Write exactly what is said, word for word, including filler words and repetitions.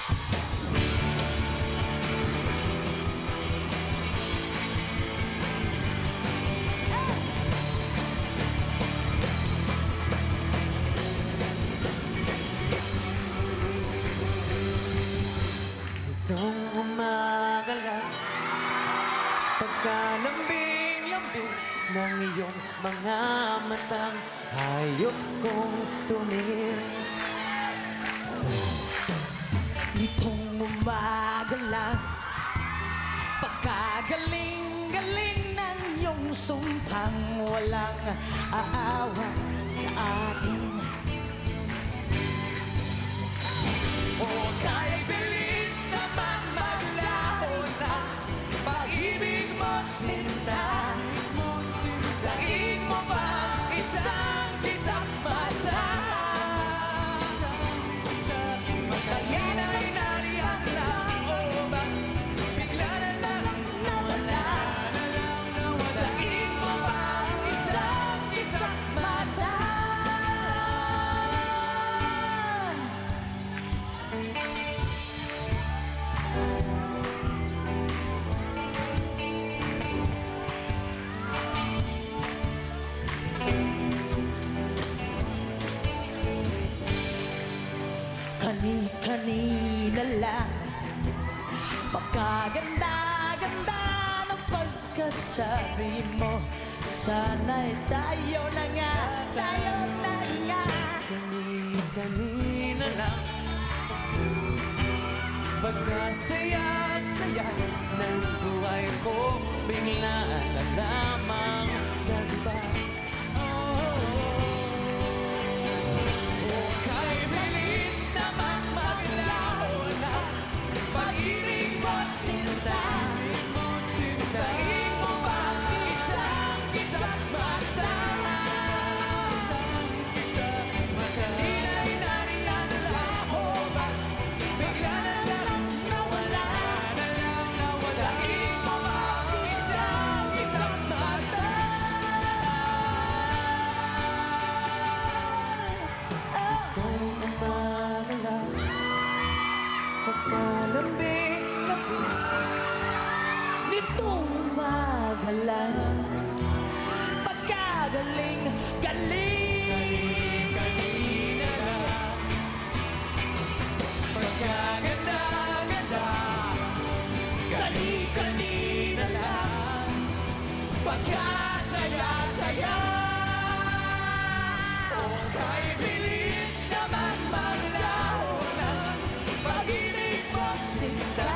Itong umagalan, pagkalambing-lambing ng iyong mga matang, hayop kong tumingin. Itong umagalan, pagkagaling-galing ng iyong sumpang walang aawa sa atin. O kay bilis naman maglaho na pag-ibig mo sinta. Daig mo ba isang isang mata? Magkainay nariyan lang o ba bigla na lang nawala? Daig mo ba isang isang mata? Kani-kanina lang, pagkaganda-ganda ng pagkasabi mo. Sana'y tayo na nga, tayo na nga. Kani-kanina lang, pagkasaya-saya ng buhay ko, bigla na lamang nagba. Pagkalambing-lambing Nitong umagalan, pagkagaling-galing. Kanina lang, pagkaganda-ganda, kani-kanina lang, Pagkasaya-saya, o kay bilis naman maglaho na pag-ibig mo sinta.